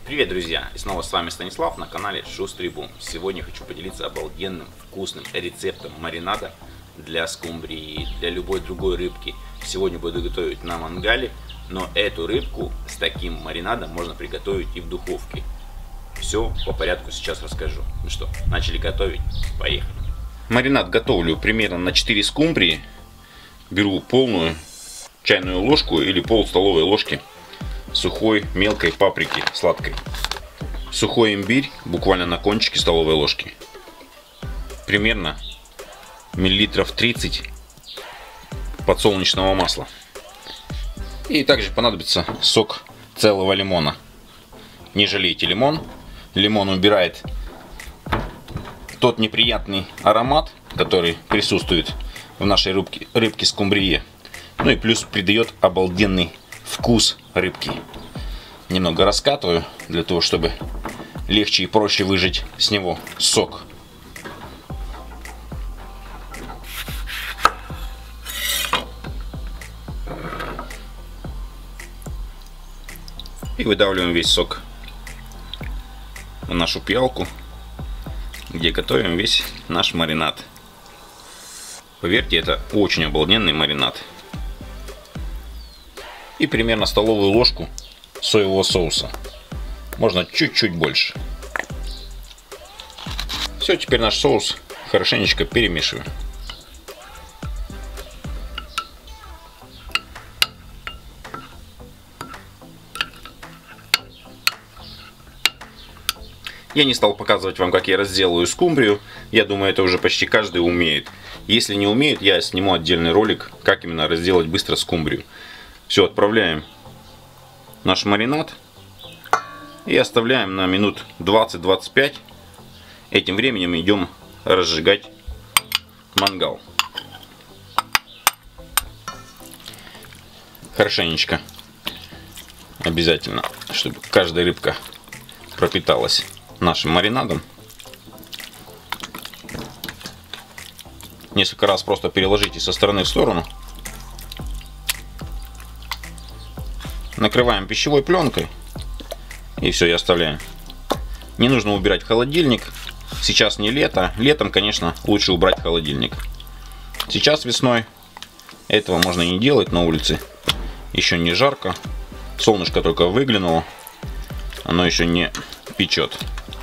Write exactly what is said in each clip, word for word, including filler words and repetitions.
Привет, друзья! И снова с вами Станислав на канале Шустрый Бум. Сегодня хочу поделиться обалденным вкусным рецептом маринада для скумбрии, для любой другой рыбки. Сегодня буду готовить на мангале, но эту рыбку с таким маринадом можно приготовить и в духовке. Все по порядку сейчас расскажу. Ну что, начали готовить? Поехали! Маринад готовлю примерно на четыре скумбрии. Беру полную чайную ложку или пол столовой ложки сухой мелкой паприки сладкой, сухой имбирь буквально на кончике столовой ложки, примерно миллилитров тридцать подсолнечного масла, и также понадобится сок целого лимона. Не жалейте лимон, лимон убирает тот неприятный аромат, который присутствует в нашей рыбке, рыбке скумбрие, ну и плюс придает обалденный вкус рыбки. Немного раскатываю для того, чтобы легче и проще выжать с него сок. И выдавливаем весь сок в нашу пиалку, где готовим весь наш маринад. Поверьте, это очень обалденный маринад. И примерно столовую ложку соевого соуса. Можно чуть-чуть больше. Все, теперь наш соус хорошенечко перемешиваем. Я не стал показывать вам, как я разделываю скумбрию. Я думаю, это уже почти каждый умеет. Если не умеет, я сниму отдельный ролик, как именно разделать быстро скумбрию. Все, отправляем наш маринад и оставляем на минут двадцать-двадцать пять. Этим временем идем разжигать мангал. Хорошенечко, обязательно, чтобы каждая рыбка пропиталась нашим маринадом. Несколько раз просто переложите со стороны в сторону. Накрываем пищевой пленкой и все, и оставляем. Не нужно убирать в холодильник. Сейчас не лето. Летом, конечно, лучше убрать в холодильник. Сейчас весной этого можно и не делать, на улице еще не жарко. Солнышко только выглянуло. Оно еще не печет.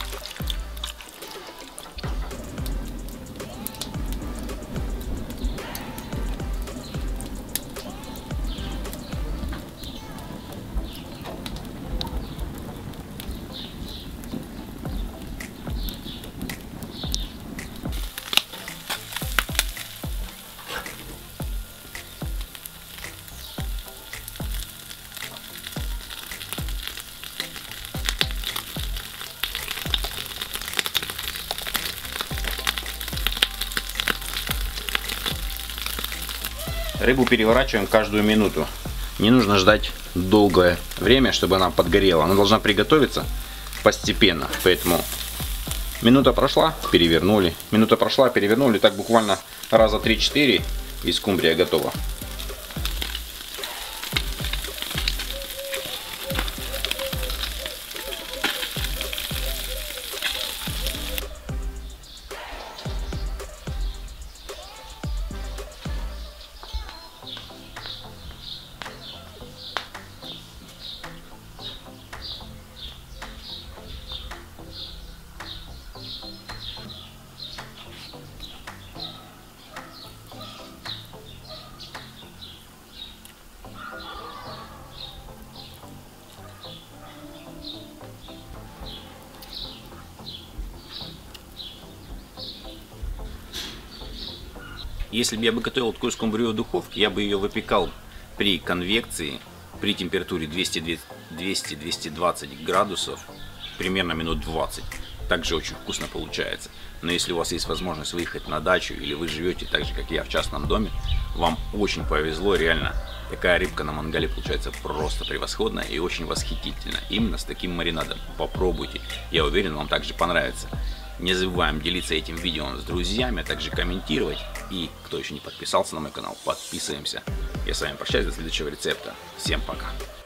Рыбу переворачиваем каждую минуту. Не нужно ждать долгое время, чтобы она подгорела. Она должна приготовиться постепенно. Поэтому минута прошла, перевернули. Минута прошла, перевернули. Так буквально раза три-четыре, и скумбрия готова. Если бы я бы готовил такую скумбрию в духовке, я бы ее выпекал при конвекции, при температуре двести-двести двадцать градусов, примерно минут двадцать. Также очень вкусно получается. Но если у вас есть возможность выехать на дачу, или вы живете так же, как я, в частном доме, вам очень повезло, реально. Такая рыбка на мангале получается просто превосходная и очень восхитительно. Именно с таким маринадом. Попробуйте. Я уверен, вам также понравится. Не забываем делиться этим видео с друзьями, а также комментировать. И кто еще не подписался на мой канал, подписываемся. Я с вами прощаюсь до следующего рецепта. Всем пока.